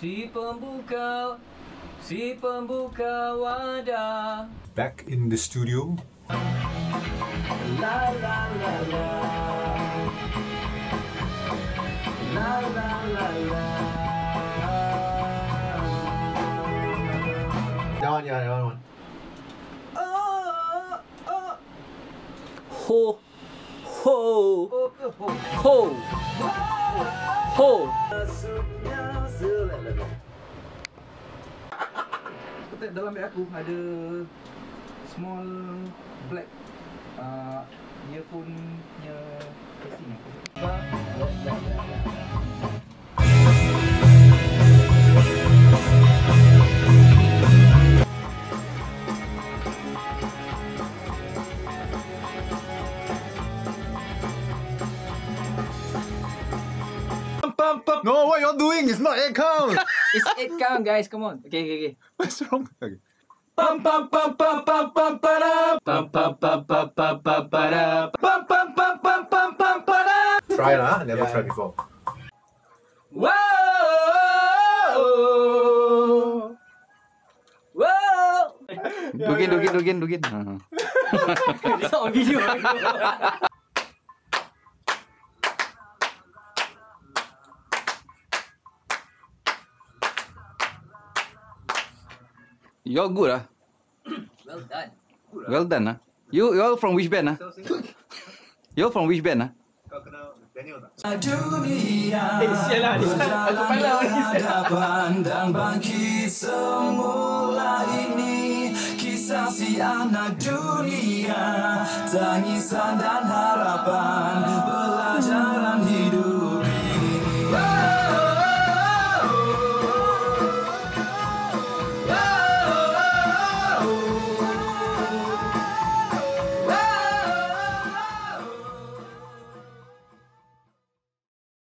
Si pembuka wadah. Back in the studio. La la la la. La la la la. That one. Ho ho ho ho. Dalam beg aku ada small black earphone nya casing aku. No, what you're doing is not 8 count. It's 8 count, guys. Come on. Okay. What's wrong? Okay. Pam pam pam pam pam pam para pam pam pam pam pam pam para pam pam pam pam pam pam para. Try lah, never tried before. Whoa! Whoa! Do again. It's not on video. You're good, ah. Well done. Well done, ah. You're from which band, ah? You're from which band, ah? Kau kenal Daniel tak? Hadapan dan bangkit semula ini, kisah si anak dunia, tangisan dan harapan, pelajaran hidup ini.